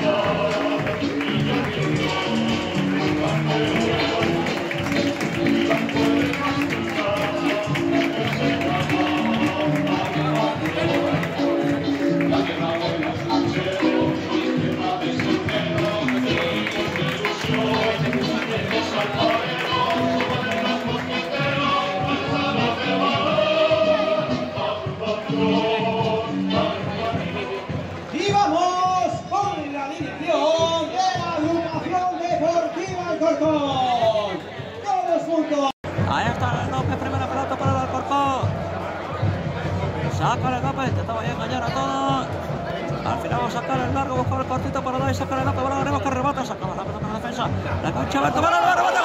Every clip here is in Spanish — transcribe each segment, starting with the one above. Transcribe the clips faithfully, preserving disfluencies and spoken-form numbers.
Ahí está López, primera pelota para el Alcorcón. Sácale López, intentaba ya engañar a todos. Al final va a sacar el largo, buscar el cortito para dar y sacar el López. Ahora veremos que rebota, sacamos la pelota en la defensa. La concha Berto, para el rebate.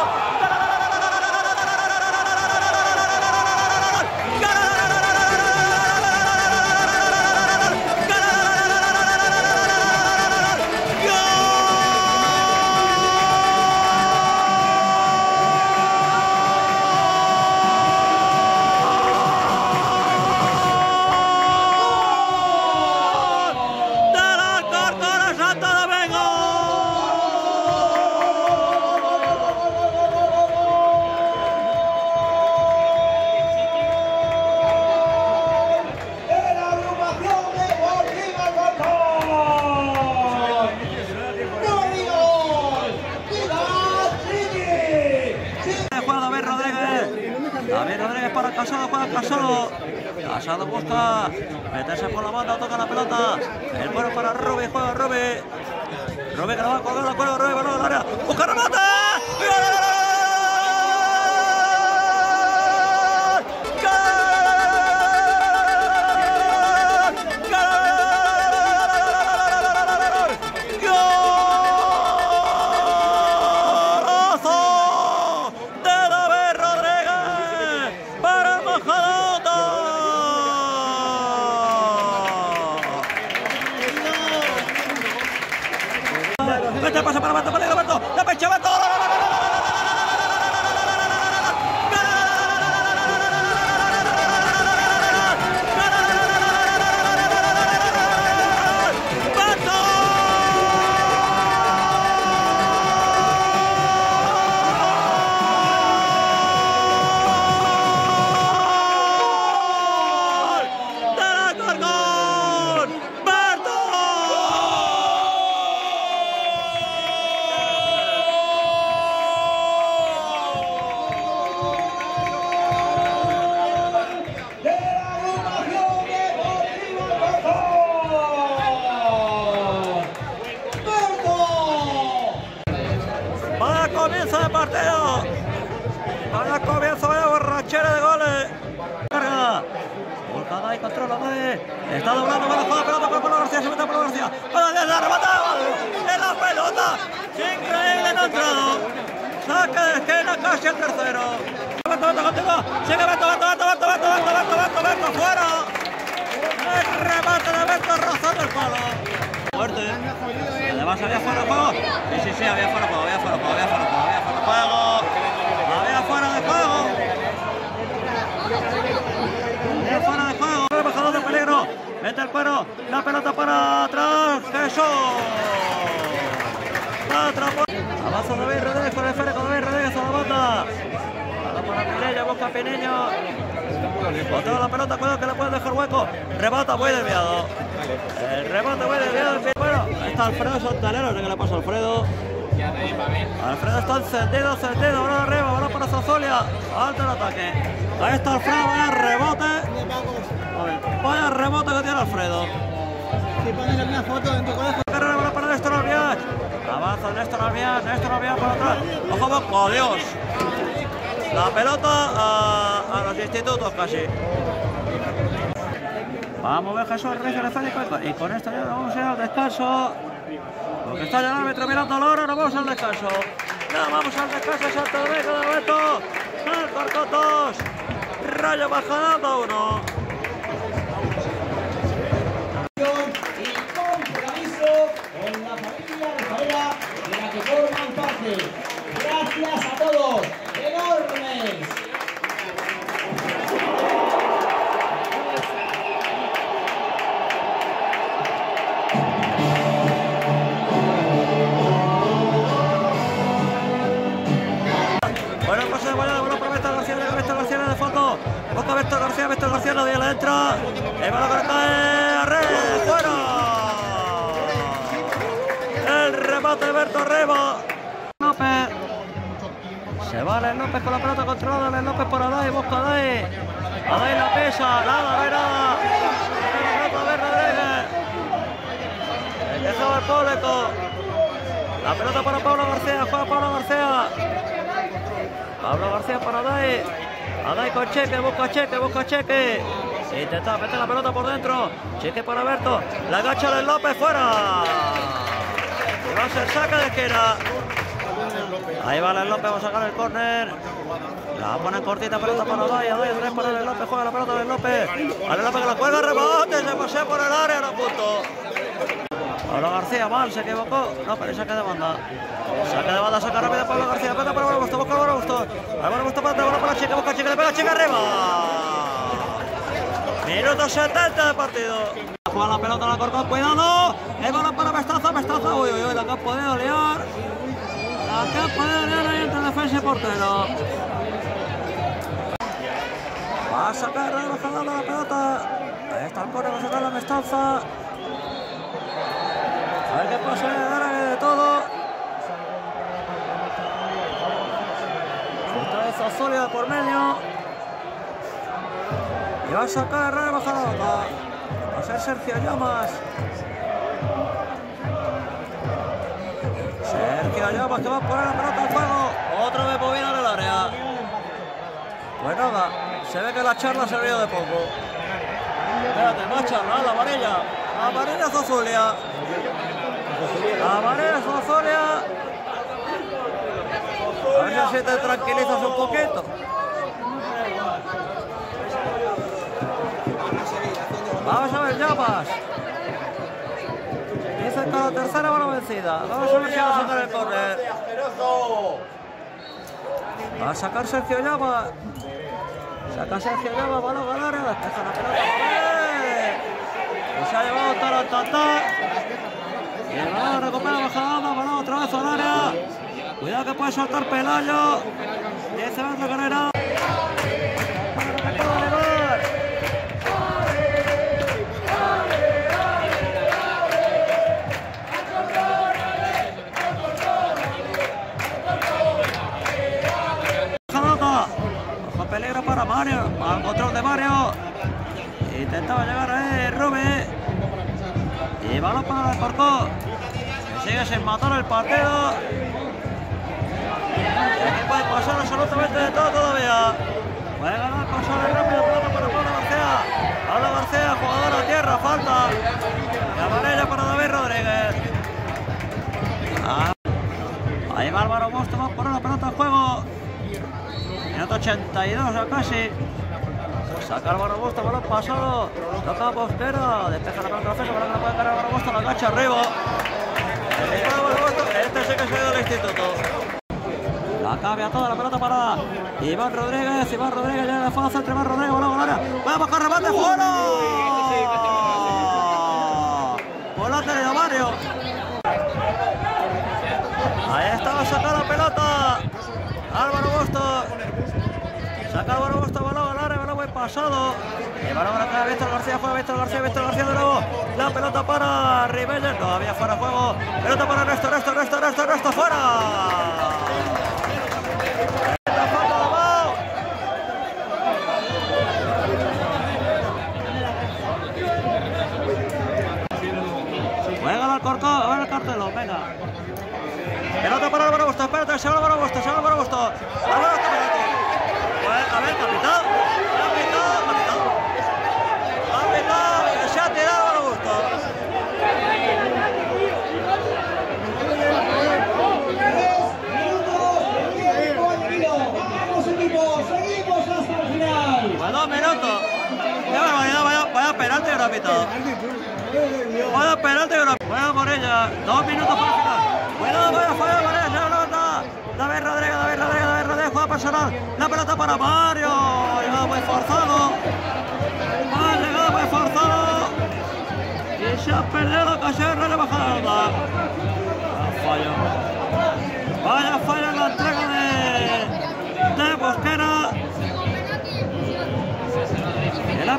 David Rodríguez para Casado, para Casado. Casado busca meterse por la banda, toca la pelota. El cuero para Rubi, juega Rubi. Rubi que lo va a colgar, la cuero, Rubi, balón al área. Busca remate. Vete, pasa para Berto, para Berto, la pecha Berto. Comienzo de partido. Vaya comienzo de borrachera de goles. Carga. Volcada y controla ahí. Está doblando para jugar pelota para Pablo García. Se mete Pablo García. Para desde remata. En la pelota. Increíble, no ha entrado. Saque de esquina, casi el tercero. Beto, Beto, contigo. Sigue Beto, Beto, Beto, Beto, Beto, Beto, Beto, Beto, Beto, fuera. El remate de Beto rozando el palo. Fuerte. Además había fuera de juego. Sí, sí, sí, había fuera de juego, había fuera de juego, había fuera de juego, había fuera de juego. Había fuera de juego. Había fuera de juego. Embajador de peligro. Mete el cuero. La pelota para atrás. Jesús. Atrapó. Avanza David Rodríguez con el esférico. David Rodríguez a la banda. Para para Pinilla, busca Pineño. Boteo la pelota, cuidado que le puede dejar hueco. Rebota muy desviado. El rebote muy desviado. Bueno, está Alfredo Santanero, no sé qué le pasa a Alfredo. Alfredo está encendido, encendido. Ahora arriba, ahora para Zazolia. Alto el ataque. Ahí está Alfredo, vaya rebote. Vaya rebote que tiene Alfredo. Si pones una foto en tu corazón. Carrera para Néstor Albiach. Avanza Néstor Albiach, Néstor Albiach para atrás. Ojo, ¡oh Dios! La pelota a, a los institutos casi. Vamos a ver Jesús el Rey Telefónico y con esto ya vamos a ir al descanso. Porque está ya el árbitro mirando la hora, nos vamos al descanso. Ya vamos al descanso, Santo Domingo de Beto. Alcorcón dos, Rayo Majadahonda uno. Y compromiso con la familia alfarera de la que forman parte. Gracias a todos. Enormes. García, nadie le entra. El balón que cae a red, fuera. El remate de Berto Reba. López. Se va el López con la pelota controlada. El López por Adai, busca Adai. Adai la pesa, nada, no hay nada. La pelota de Rodríguez. El que estaba el público. La pelota para Pablo García, juega Pablo García. Pablo García para Adai. Adai con Cheque, busca Cheque, busca Cheque. Intenta meter la pelota por dentro. Cheque para Berto. La agacha del López, fuera. Y va a ser saque de esquina. Ahí va el López, va a sacar el córner. La pone cortita, pelota para Adai. Adai, tres para el López, juega la pelota del López. El López que la cuelga, rebote, se pasea por el área, no punto. Pablo García, mal, se equivocó. No, pero saque de banda. Saque de banda, saca rápido Pablo García. Pelota para Busto, busca para Busto. Ahí Busto para atrás, para Cheque, busca Cheque, le pega Cheque arriba. Minuto setenta de partido. Juega la pelota, la corcó, cuidado. El balón para Mestaza, Mestaza. Uy, uy, uy, la que ha podido liar. La que ha podido liar ahí entre defensa y portero. Va a sacar la bajada de la pelota. Ahí está el córner, va a sacar la Mestaza. A ver qué pasa, ahora de todo. Otra vez Osorio por medio. Y va a sacar la bajada. Va a ser Sergio Llamas. Sergio Llamas que va a poner la pelota al juego. Otra vez Bobina en el área. Pues nada, se ve que la charla ha servido de poco. Espérate, más charla, la amarilla. La amarilla es Azulia. La amarilla es Azulia. A ver si así te tranquilizas un poquito. Vamos a ver Llamas. Dice que la tercera va la vencida. Vamos a ver si va a sacar el córner. Va a sacar Sergio Llamas. Saca Sergio Llamas, balón al área. Despeja la pelota. Y se ha llevado Taratata. Y el balón recupera bajada, balón otra vez al área. Cuidado que puede saltar Pelayo. diez metros de carrera. Peligro para Mario, al control de Mario. Intentaba llegar ahí Rubí. Y balón para el Corcó. Que sigue sin matar el partido. Y aquí puede pasar absolutamente de todo todavía. Puede ganar, pasar el rápido, pelota para Pablo García. Pablo García, jugador a tierra, falta. Y amarilla para David Rodríguez. Ah. Ahí va Álvaro Busto, va a poner la pelota en juego. Minuto ochenta y dos ya casi. Saca Álvaro Busto, balón pasado. Toca Bosquera, despeja la pelota defensa, balón que la puede cargar Álvaro Busto, la cacha arriba. Este sí que se ha ido al instituto. La cambia toda la pelota para Iván Rodríguez. Iván Rodríguez llega de fase entre Iván Rodríguez, balón al área. Va a bajar remate, fuera. Volante de Mario. Ahí estaba, saca la pelota. Álvaro Busto. Saca Álvaro Busto, balón al área, balón muy pasado. El balón acá, Víctor García, juega Víctor García, Víctor García de nuevo. La pelota para Ribelles, todavía fuera de juego. Pelota para Ernesto, Ernesto, Ernesto, Ernesto, Ernesto, fuera. Juega al Corcó, a ver el cartelo, venga. Pelota para Álvaro Busto, espérate, se va Álvaro Busto, se va Álvaro Busto. Álvaro Busto, a ver, capitán, capitán, capitán. Capitán, que se ha tirado Álvaro Busto. Vamos equipo, seguimos hasta el final. Pues dos minutos. Qué barbaridad, vaya, vaya penalti que no ha pitado. Vaya penalti que no ha pitado. Juega por ella, dos minutos para el final. Cuidado, vaya falla con ella, se nota. David Rodríguez, David Rodríguez, David Rodríguez, juega personal. La pelota para Mario. Llegada muy forzado. Ha llegado muy forzado. Y se ha perdido la ocasión de la bajada. Fallo. Vaya fallo en la entrega de, de Bosquera. Y la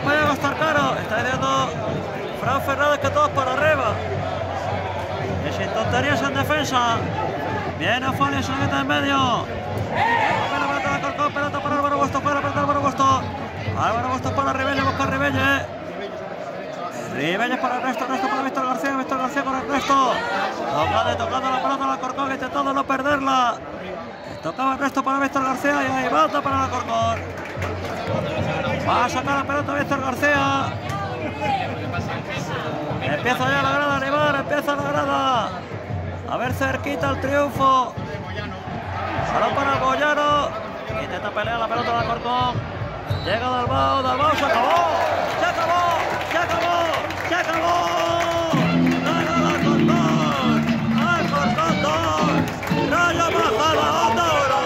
punterías en defensa. Viene Folio, se la mete en medio. Pelota para Alcorcón, pelota para Álvaro Busto, fuera, pelota Álvaro Busto. Álvaro Busto para Ribelle, busca Ribelle. Ribelle para el resto, resto para Víctor García, Víctor García con el resto. Tocando, tocando la pelota al Alcorcón, intentando no perderla. Tocaba el resto para Víctor García y ahí falta para el Alcorcón. Va a sacar la pelota Víctor García. Empieza ya la grada a animar, empieza la grada. A ver cerquita el triunfo. Balón para el Boyano. Intenta pelear la pelota del Alcorcón. Llega Dalmau, Dalmau, se acabó. Se acabó, se acabó, se acabó. Gana el Alcorcón. Alcorcón dos. Rayo Majadahonda uno.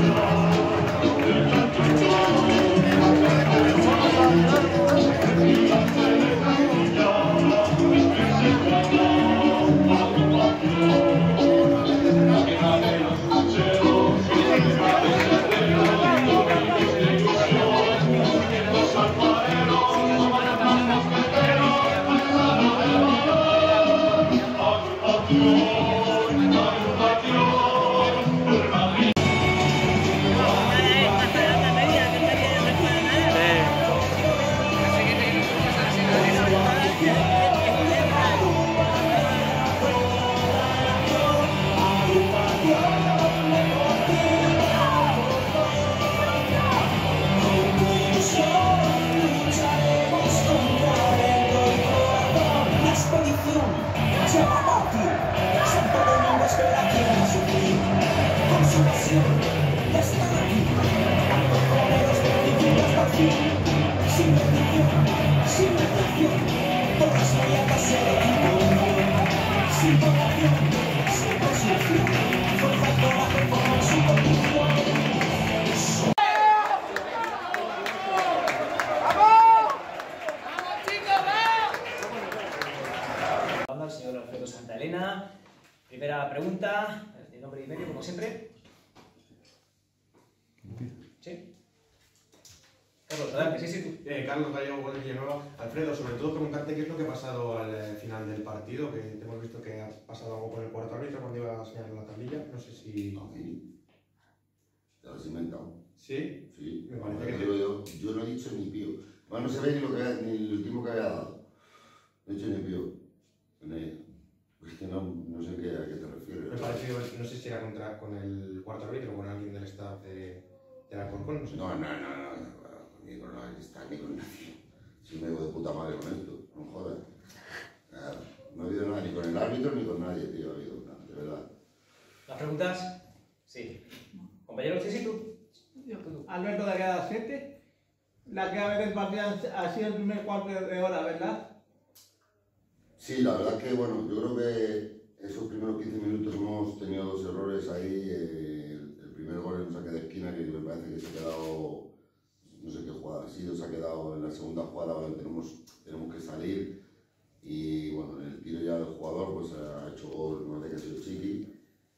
Al señor Alfredo Santa Elena. Primera pregunta, de nombre y medio, como siempre. ¿Sí? Carlos, adelante, sí, sí, tú. Eh, Carlos Gallego, Gol Villanueva. Alfredo, sobre todo preguntarte qué es lo que ha pasado al eh, final del partido, que te hemos visto que ha pasado algo con el cuarto árbitro cuando iba a señalar la tablilla. No sé si... A mí. Te lo has inventado. ¿Sí? Sí. Me parece Como que te digo yo, yo no he dicho ni pío. Bueno, no se ve ni, lo que, ni el último que había dado. No he dicho ni pío. Es que no, no sé qué, a qué te refieres. Me parece que no sé si era contra, con el cuarto árbitro o con alguien del staff de, de Alcorcón, no sé. No, no, no, no, no, ni con nadie, está ni con nadie. Si me digo de puta madre con esto, no jodas. Nada, no ha habido nada, ni con el árbitro ni con nadie, tío, ha habido nada, de verdad. ¿Las preguntas? Sí. Compañero, sí, sí, tú. Alberto de Queda siete. La clave del partido ha sido el primer cuarto de hora, ¿verdad? Sí, la verdad que, bueno, yo creo que esos primeros quince minutos hemos tenido dos errores ahí. Eh, el, el primer gol en un saque de esquina que me parece que se ha quedado, no sé qué jugada ha sido, se ha quedado en la segunda jugada donde tenemos, tenemos que salir. Y bueno, en el tiro ya del jugador pues ha hecho gol, me parece que ha sido Chiqui.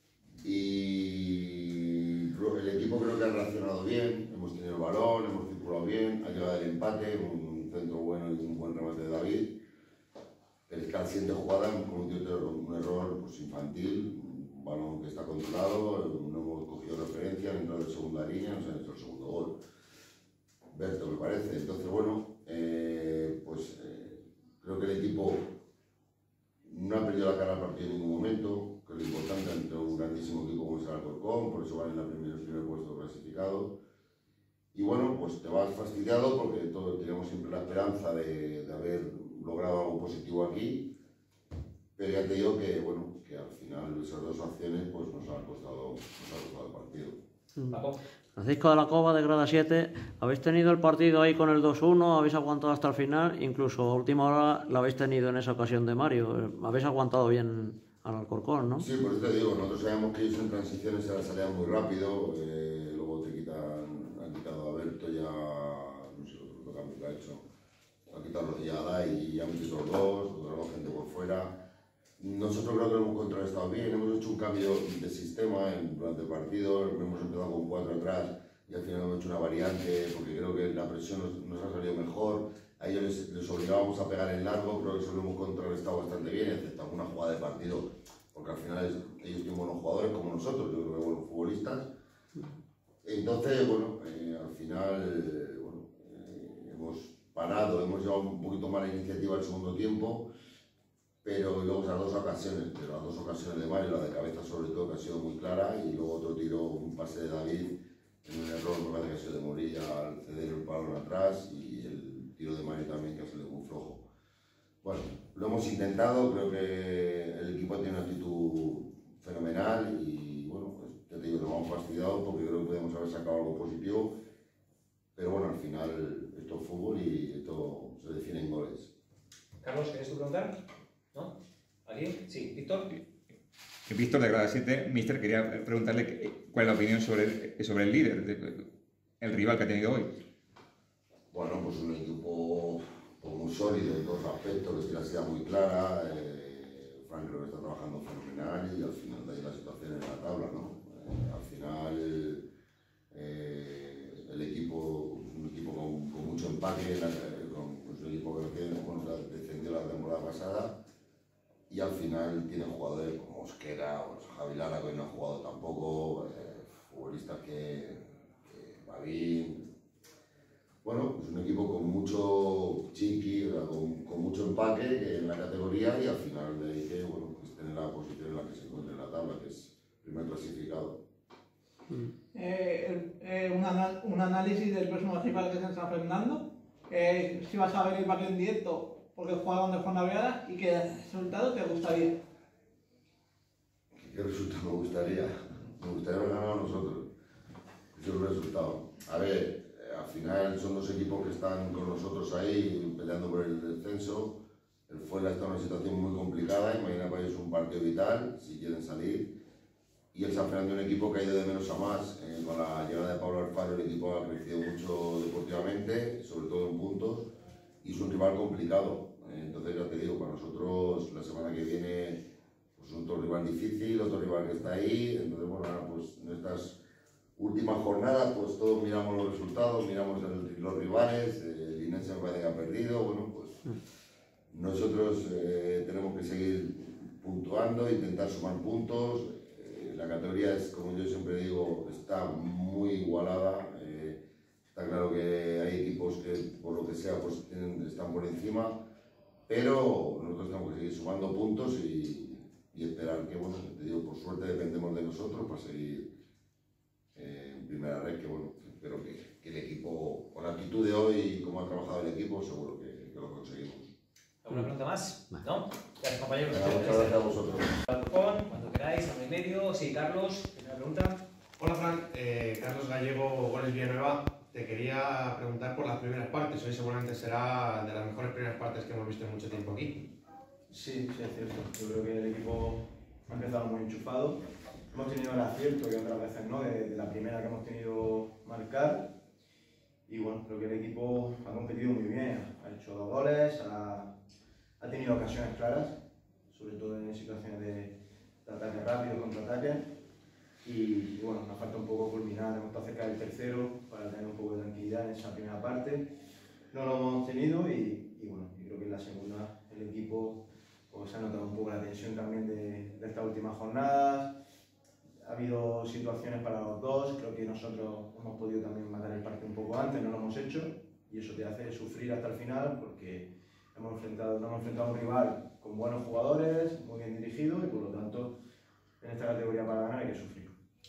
Y el equipo creo que ha reaccionado bien, hemos tenido el balón, hemos circulado bien, ha llegado el empate, un centro bueno y un buen remate de David. Pero es que al siguiente jugada hemos cometido un error pues, infantil, un balón que está controlado, no hemos cogido referencia, han entrado de segunda línea, nos han hecho el segundo gol. Berto me parece. Entonces, bueno, eh, pues eh, creo que el equipo no ha perdido la cara al partido en ningún momento, que es lo importante ante un grandísimo equipo como es el Alcorcón, por eso van en la primer, el primer puesto clasificado. Y bueno, pues te vas fastidiado porque todos teníamos siempre la esperanza de, de haber logrado algo positivo aquí, pero ya te digo que, bueno, que al final esas dos acciones pues nos han costado, nos ha costado el partido. Paco. Francisco de la Cova, de grada siete, habéis tenido el partido ahí con el dos uno, habéis aguantado hasta el final, incluso a última hora lo habéis tenido en esa ocasión de Mario, habéis aguantado bien al Alcorcón, ¿no? Sí, por eso te digo, nosotros sabemos que ellos en transiciones se salían muy rápido, eh, luego te quitan, han quitado a Berto ya, no sé lo que ha hecho, han quitado rodillada y han metido los dos, otra gente por fuera. Nosotros creo que lo hemos contrarrestado bien, hemos hecho un cambio de sistema en, durante el partido, hemos empezado con cuatro atrás y al final hemos hecho una variante porque creo que la presión nos, nos ha salido mejor. A ellos les, les obligábamos a pegar en largo, creo que eso lo hemos contrarrestado bastante bien, excepto alguna jugada de partido, porque porque al final es, ellos tienen buenos jugadores como nosotros, yo creo que buenos futbolistas. Entonces, bueno, eh, al final, eh, bueno, eh, hemos parado, hemos llevado un poquito más la iniciativa al segundo tiempo, pero luego esas dos ocasiones, pero las dos ocasiones de Mario, la de cabeza sobre todo, que ha sido muy clara, y luego otro tiro, un pase de David, en un error, me parece que ha sido de Morilla al ceder el balón atrás, y el tiro de Mario también, que ha sido muy flojo. Bueno, lo hemos intentado, creo que el equipo tiene una actitud fenomenal, y bueno, pues, ya te digo, nos hemos fastidiado porque creo que podemos haber sacado algo positivo, pero bueno, al final esto es fútbol y esto se define en goles. Carlos, ¿quieres tú preguntar? ¿No? ¿Alguien? Sí, Víctor. Víctor de Grada siete, Mister, quería preguntarle cuál es la opinión sobre, sobre el líder, el rival que ha tenido hoy. Bueno, pues un equipo pues, muy sólido en todos los aspectos, que tiene la idea muy clara. Eh, Frank creo que está trabajando fenomenal y al final de ahí la situación en la tabla, ¿no? Eh, al final eh, el equipo es un equipo con, con mucho empaque, con, con un equipo que tiene, bueno, descendió la temporada pasada. Y al final tiene jugadores como Mosquera o Javi Lara, que hoy no ha jugado tampoco, eh, futbolistas que, que Babín. Bueno, es un equipo con mucho chiqui, con, con mucho empaque en la categoría y al final de ahí que, bueno, pues tiene la posición en la que se encuentra en la tabla, que es primer clasificado. Eh, eh, un, anal un análisis del próximo rival que es en San Fernando. Eh, si vas a ver el partido en directo, porque juega donde Juan Naveada, y qué resultado te gustaría. ¿Qué resultado me gustaría? Me gustaría haber ganado a nosotros. Ese es el resultado. A ver, eh, al final son dos equipos que están con nosotros ahí peleando por el descenso. El Fuela está en una situación muy complicada, imagina para ellos un partido vital, si quieren salir. Y el San Fernando es un equipo que ha ido de menos a más. Eh, con la llegada de Pablo Alfaro el equipo ha crecido mucho deportivamente, sobre todo en puntos. Y es un rival complicado, entonces ya te digo, para nosotros la semana que viene pues otro rival difícil, otro rival que está ahí, entonces bueno, ahora pues en estas últimas jornadas pues todos miramos los resultados, miramos el, los rivales, el Linense me parece que ha perdido, bueno pues nosotros eh, tenemos que seguir puntuando, intentar sumar puntos, eh, la categoría es, como yo siempre digo, está muy igualada. eh, Está claro que hay equipos que, por lo que sea, pues tienen, están por encima, pero nosotros tenemos que seguir sumando puntos y, y esperar que, bueno, te digo, por suerte dependemos de nosotros para seguir eh, en primera red, que bueno, espero que, que el equipo, con la actitud de hoy y cómo ha trabajado el equipo, seguro que, que lo conseguimos. ¿Alguna pregunta más? ¿No? Gracias, compañeros. Muchas gracias a vosotros. Cuando queráis, a uno y medio. Sí, Carlos, primera pregunta. Hola Fran, eh, Carlos Gallego, Goles Villanueva. Te quería preguntar por las primeras partes. Hoy seguramente será de las mejores primeras partes que hemos visto en mucho tiempo aquí. Sí, sí, es cierto. Yo creo que el equipo ha empezado muy enchufado. Hemos tenido el acierto y otras veces no, de, de la primera que hemos tenido marcar. Y bueno, creo que el equipo ha competido muy bien. Ha hecho dos goles, ha, ha tenido ocasiones claras, sobre todo en situaciones de, de ataque rápido, contraataque. Y, y bueno, nos falta un poco culminar, hemos estado cerca del tercero para tener un poco de tranquilidad en esa primera parte. No lo hemos tenido y, y bueno, yo creo que en la segunda el equipo pues, se ha notado un poco la tensión también de, de estas últimas jornadas. Ha habido situaciones para los dos, creo que nosotros hemos podido también matar el partido un poco antes, no lo hemos hecho y eso te hace sufrir hasta el final porque hemos enfrentado, nos hemos enfrentado a un rival con buenos jugadores, muy bien dirigido y por lo tanto en esta categoría para ganar hay que sufrir.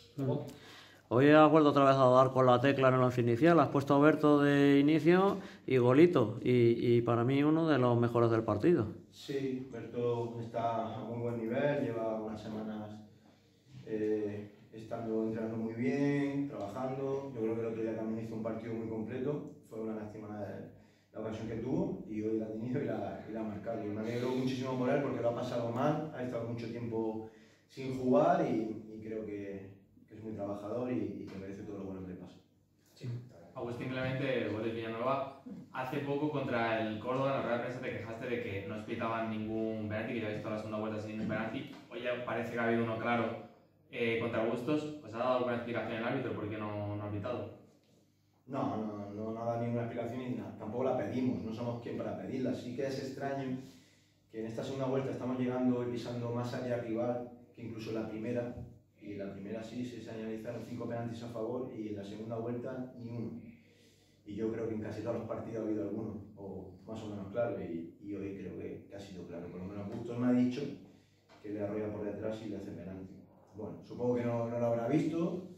Hoy has vuelto otra vez a dar con la tecla en el once inicial, has puesto a Berto de inicio y Golito, y, y para mí uno de los mejores del partido. Sí, Berto está a muy buen nivel, lleva unas semanas eh, estando entrenando muy bien, trabajando. Yo creo que el otro día también hizo un partido muy completo, fue una lástima la, la ocasión que tuvo y hoy la ha tenido y la, y la ha marcado. Y me alegro muchísimo por él porque lo ha pasado mal, ha estado mucho tiempo sin jugar y, y creo que es muy trabajador y, y que merece todo lo bueno que le pasa. Sí. Agustín Clemente, Goles Villanueva, hace poco contra el Córdoba en la rueda de prensa te quejaste de que no pitaban ningún penalti, que ya habéis visto la segunda vuelta sin ningún penalti. Hoy ya parece que ha habido uno claro eh, contra Bustos. ¿Pues ha dado alguna explicación el árbitro por qué no, no ha pitado? No, no, no, no ha dado ninguna explicación y nada, tampoco la pedimos, no somos quien para pedirla. Sí que es extraño que en esta segunda vuelta estamos llegando y pisando más área rival que incluso la primera, y en la primera sí se señalizaron cinco penaltis a favor y en la segunda vuelta ni uno. Y yo creo que en casi todos los partidos ha habido alguno, o más o menos claro, y, y hoy creo que, que ha sido claro. Por lo menos Bustos me ha dicho que le arrolla por detrás y le hace penalti. Bueno, supongo que no, no lo habrá visto.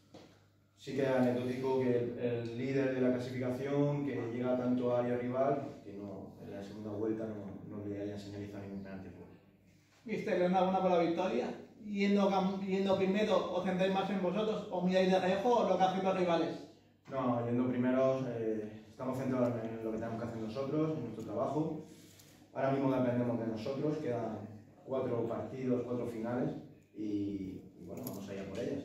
Sí que es anecdótico que el, el líder de la clasificación, que llega tanto a área rival, que no, en la segunda vuelta no, no le haya señalizado ningún penalti. Mister, ¿le da una por la victoria? Yendo, yendo primero, ¿os centráis más en vosotros o miráis de reojo o lo que hacen los rivales? No, yendo primero, eh, estamos centrados en lo que tenemos que hacer nosotros, en nuestro trabajo. Ahora mismo dependemos de nosotros, quedan cuatro partidos, cuatro finales y, y bueno, vamos allá por ellas.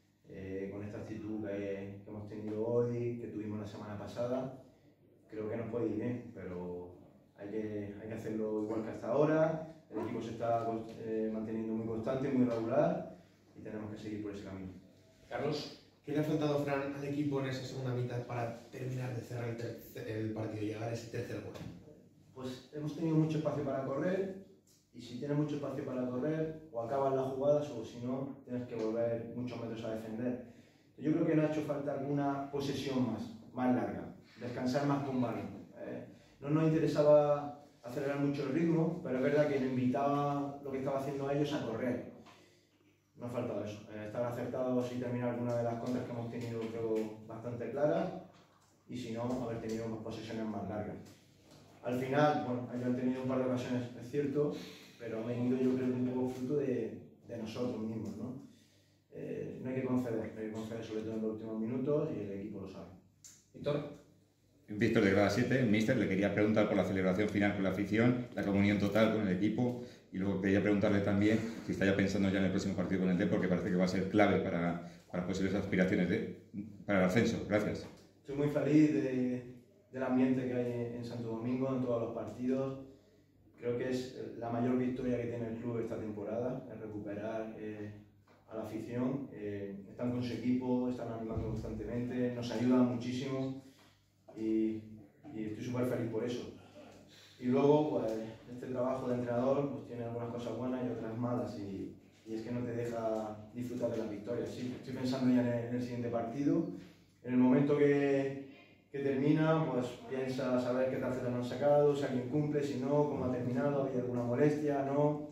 Eh, con esta actitud que, que hemos tenido hoy, que tuvimos la semana pasada, creo que nos puede ir bien, pero hay que, hay que hacerlo igual que hasta ahora. El equipo se está eh, manteniendo muy constante, muy regular y tenemos que seguir por ese camino. Carlos, ¿qué le ha faltado, Fran, al equipo en esa segunda mitad para terminar de cerrar el, tercer, el partido y llegar a ese tercer gol? Pues hemos tenido mucho espacio para correr y si tienes mucho espacio para correr o acabas las jugadas o si no tienes que volver muchos metros a defender. Yo creo que nos ha hecho falta alguna posesión más, más larga, descansar más con balón. Eh, no nos interesaba acelerar mucho el ritmo, pero es verdad que nos invitaba lo que estaba haciendo a ellos a correr. Nos ha faltado eso, eh, estar acertados y terminar alguna de las contras que hemos tenido creo bastante claras y si no, haber tenido más posesiones más largas. Al final, bueno, ellos han tenido un par de ocasiones, es cierto, pero ha venido yo creo que un poco fruto de, de nosotros mismos, ¿no? Eh, no hay que conceder, no hay que conceder sobre todo en los últimos minutos y el equipo lo sabe. Víctor. Víctor de Grada siete, Mister, le quería preguntar por la celebración final con la afición, la comunión total con el equipo y luego quería preguntarle también si está ya pensando ya en el próximo partido con el Depor, porque parece que va a ser clave para, para posibles aspiraciones de, para el ascenso. Gracias. Estoy muy feliz de, del ambiente que hay en Santo Domingo, en todos los partidos. Creo que es la mayor victoria que tiene el club esta temporada, es recuperar eh, a la afición. Eh, están con su equipo, están animando constantemente, nos ayudan muchísimo. Y, y estoy súper feliz por eso. Y luego, pues, este trabajo de entrenador pues, tiene algunas cosas buenas y otras malas y, y es que no te deja disfrutar de las victorias. Sí, estoy pensando ya en el, en el siguiente partido. En el momento que, que termina, pues piensas a ver qué tarjeta nos han sacado, si alguien cumple, si no, cómo ha terminado, había alguna molestia, no.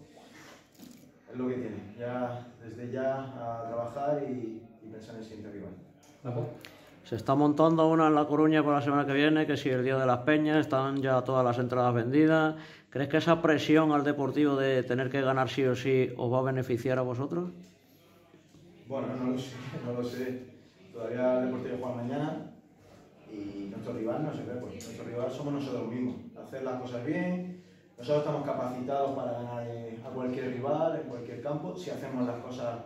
Es lo que tiene. Ya, desde ya a trabajar y, y pensar en el siguiente rival. ¿Paco? Se está montando una en La Coruña para la semana que viene, que si el Día de las Peñas, están ya todas las entradas vendidas. ¿Crees que esa presión al Deportivo de tener que ganar sí o sí os va a beneficiar a vosotros? Bueno, no lo sé, no lo sé. Todavía el Deportivo juega mañana y nuestro rival no se ve, porque nuestro rival somos nosotros mismos. Hacer las cosas bien, nosotros estamos capacitados para ganar a cualquier rival, en cualquier campo, si hacemos las cosas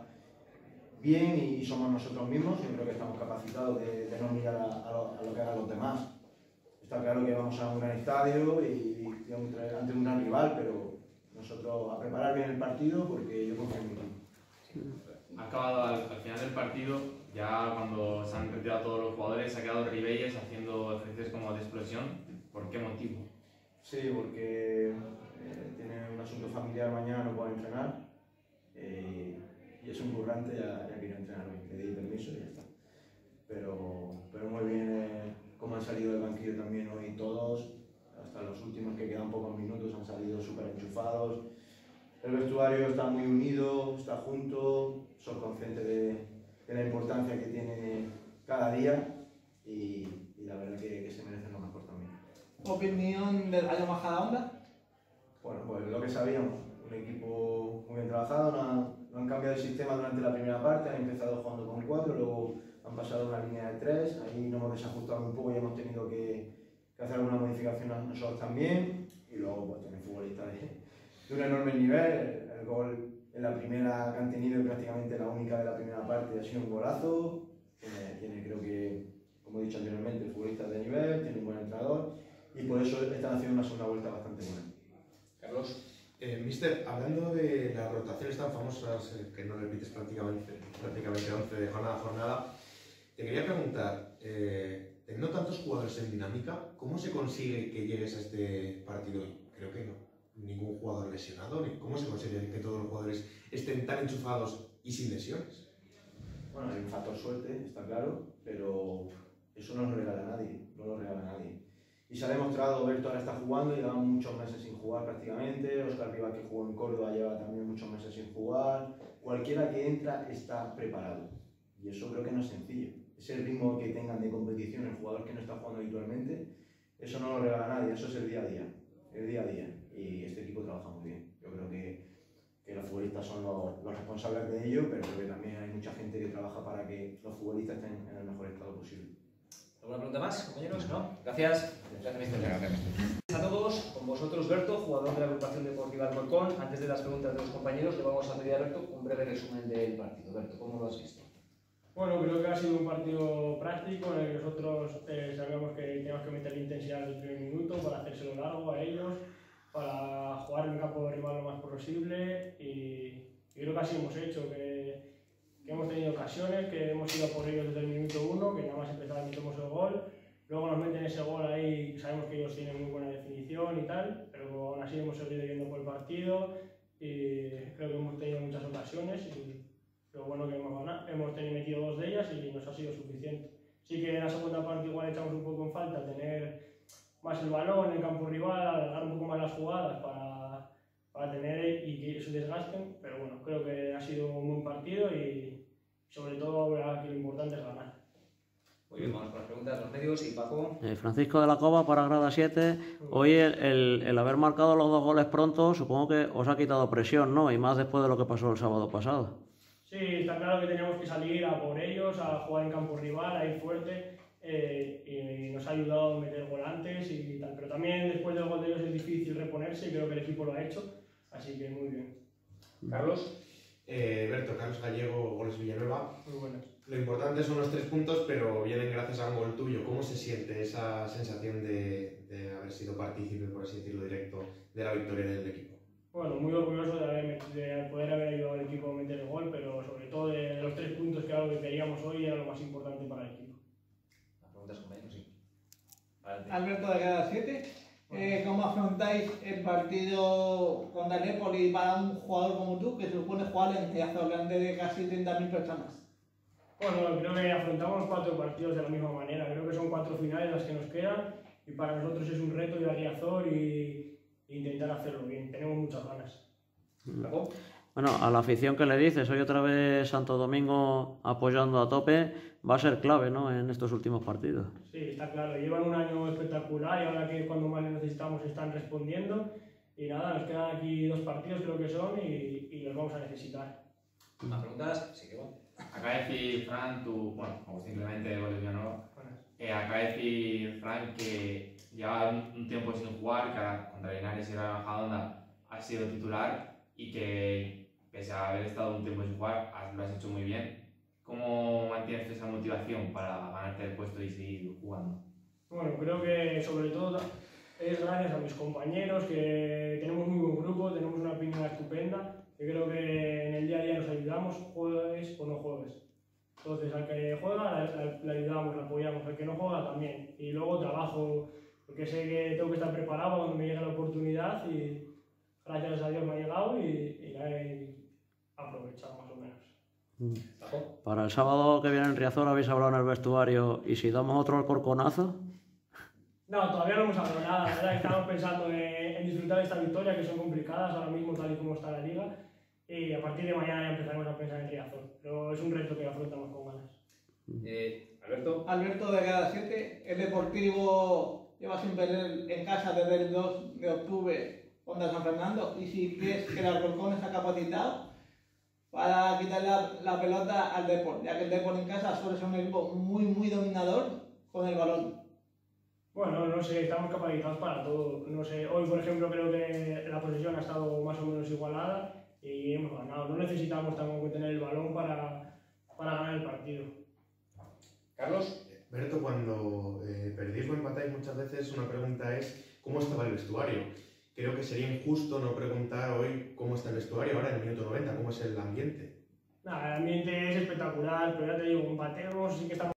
bien y somos nosotros mismos, yo creo que estamos capacitados de, de no mirar a, a, lo, a lo que hagan los demás. Está claro que vamos a un gran estadio y, y un, ante un gran rival, pero nosotros a preparar bien el partido porque yo confío en mi equipo. Ha acabado al, al final del partido, ya cuando se han retirado todos los jugadores, se ha quedado Ribelles haciendo ejercicios como de explosión. ¿Por qué motivo? Sí, porque eh, tiene un asunto familiar mañana, no puede entrenar. Eh, y es un currante, ya, ya quiero entrenar hoy, le di permiso y ya está. Pero, pero muy bien eh, cómo han salido del banquillo también hoy todos, hasta los últimos que quedan pocos minutos han salido súper enchufados. El vestuario está muy unido, está junto, son conscientes de, de la importancia que tiene cada día y, y la verdad que, que se merecen lo mejor también. ¿Opinión del Rayo Majadahonda? Bueno, pues lo que sabíamos, un equipo muy bien trabajado, no han, no han cambiado el sistema durante la primera parte, han empezado jugando con cuatro, luego han pasado a una línea de tres, ahí nos hemos desajustado un poco y hemos tenido que, que hacer alguna modificación nosotros también, y luego pues tienen futbolistas de, de un enorme nivel, el gol en la primera que han tenido y prácticamente la única de la primera parte ha sido un golazo, tiene, tiene creo que, como he dicho anteriormente, futbolistas de nivel, tiene un buen entrenador, y por eso están haciendo una segunda vuelta bastante buena. Carlos, eh, Mister, hablando de las rotaciones tan famosas eh, que no repites prácticamente, prácticamente once de jornada a jornada, te quería preguntar, eh, teniendo tantos jugadores en dinámica, ¿cómo se consigue que llegues a este partido? Creo que no. ningún jugador lesionado? ¿Cómo se consigue que todos los jugadores estén tan enchufados y sin lesiones? Bueno, hay un factor suerte, está claro, pero eso no lo regala nadie, no lo regala nadie. Y se ha demostrado, Berto ahora está jugando, lleva muchos meses sin jugar prácticamente, Óscar Rivas, que jugó en Córdoba, lleva también muchos meses sin jugar. Cualquiera que entra está preparado, y eso creo que no es sencillo. Ese ritmo que tengan de competición el jugador que no está jugando habitualmente, eso no lo regala nadie, eso es el día a día, el día a día. Y este equipo trabaja muy bien. Yo creo que, que los futbolistas son los, los responsables de ello, pero creo que también hay mucha gente que trabaja para que los futbolistas estén en el mejor estado posible. ¿Alguna pregunta más, compañeros? ¿No? Gracias. Gracias, mister. Gracias a todos. Con vosotros, Berto, jugador de la agrupación deportiva Alcorcón. Antes de las preguntas de los compañeros, le vamos a pedir a Berto un breve resumen del partido. Berto, ¿cómo lo has visto? Bueno, creo que ha sido un partido práctico en el que nosotros eh, sabíamos que teníamos que meter intensidad desde el primer minuto para hacérselo largo a ellos, para jugar en el campo de rival lo más posible, y, y creo que así hemos hecho, que, que hemos tenido ocasiones, que hemos ido a por ellos desde el minuto uno, que nada más empezar metemos el gol, luego nos meten ese gol ahí, sabemos que ellos tienen muy buena definición y tal, pero aún así hemos seguido yendo por el partido y creo que hemos tenido muchas ocasiones. Y, lo bueno que hemos ganado, hemos tenido metido dos de ellas y nos ha sido suficiente. Sí que en la segunda parte igual echamos un poco en falta tener más el balón en el campo rival, alargar un poco más las jugadas para, para tener y que se desgasten, pero bueno, creo que ha sido un buen partido y sobre todo ahora que lo importante es ganar. Muy bien, vamos con las preguntas de los medios y Paco. Eh, Francisco de la Cova para Grada siete. Hoy el, el, el haber marcado los dos goles pronto supongo que os ha quitado presión, ¿no? Y más después de lo que pasó el sábado pasado. Sí, está claro que teníamos que salir a por ellos, a jugar en campo rival, a ir fuerte, eh, y nos ha ayudado a meter gol antes y tal. Pero también después del gol de ellos es difícil reponerse y creo que el equipo lo ha hecho, así que muy bien. Carlos. Eh, Berto, Carlos Gallego, Goles Villanueva. Muy buenas. Lo importante son los tres puntos, pero vienen gracias a un gol tuyo. ¿Cómo se siente esa sensación de, de haber sido partícipe, por así decirlo, directo de la victoria del equipo? Bueno, muy orgulloso de, haber, de poder haber ayudado al equipo a meter el gol, pero sobre todo de, de los tres puntos que era lo que queríamos hoy, era lo más importante para el equipo. Las preguntas, compañeros, sí. Alberto de Grada siete, eh, ¿cómo afrontáis el partido contra el Napoli para un jugador como tú, que se supone jugar en Riazor delante de casi treinta mil personas? Bueno, creo que afrontamos cuatro partidos de la misma manera, creo que son cuatro finales las que nos quedan y para nosotros es un reto ir a Riazor y intentar hacerlo bien, tenemos muchas ganas. Bueno, a la afición que le dices, hoy otra vez Santo Domingo apoyando a tope, va a ser clave, ¿no?, en estos últimos partidos. Sí, está claro, llevan un año espectacular y ahora que cuando más les necesitamos están respondiendo y nada, nos quedan aquí dos partidos creo que son y, y los vamos a necesitar. ¿Más preguntas? Sí, que va. Acaba de decir Fran, tú, bueno, Agustín Clemente de Goles Villanueva, eh, acaba de decir Fran que lleva un, un tiempo sin jugar, que ahora contra Linares y Real Majadahonda ha sido titular y que pese a haber estado un tiempo sin jugar, lo has hecho muy bien. ¿Cómo mantienes esa motivación para ganarte el puesto y seguir jugando? Bueno, creo que sobre todo es gracias a mis compañeros, que tenemos muy buen grupo, tenemos una piña estupenda. Yo creo que en el día a día nos ayudamos, juegues o no juegues. Entonces, al que juega le ayudamos, le apoyamos, al que no juega también. Y luego trabajo, porque sé que tengo que estar preparado cuando me llegue la oportunidad y gracias a Dios me ha llegado y, y la he aprovechado más o menos. Para el sábado que viene en Riazor habéis hablado en el vestuario y si damos otro Alcorconazo. No, todavía no hemos hablado nada, la verdad que estamos pensando en, en disfrutar de esta victoria, que son complicadas ahora mismo tal y como está la liga. Y a partir de mañana ya empezaremos a pensar en Riazor, pero es un reto que afrontamos con ganas. Eh, Alberto. Alberto de Grada siete, el Deportivo lleva sin perder en casa desde el dos de octubre contra San Fernando, y si crees que el Alcorcón está capacitado para quitar la, la pelota al Depor, ya que el Depor en casa suele ser un equipo muy muy dominador con el balón. Bueno, no sé, estamos capacitados para todo. No sé, hoy por ejemplo creo que la posesión ha estado más o menos igualada y hemos ganado. No necesitamos tampoco tener el balón para, para ganar el partido. Carlos. Berto, cuando eh, perdís o empatáis muchas veces, una pregunta es ¿cómo estaba el vestuario? Creo que sería injusto no preguntar hoy cómo está el vestuario ahora en el minuto noventa, cómo es el ambiente. Nada, el ambiente es espectacular, pero ya te digo, empatemos, sí que estamos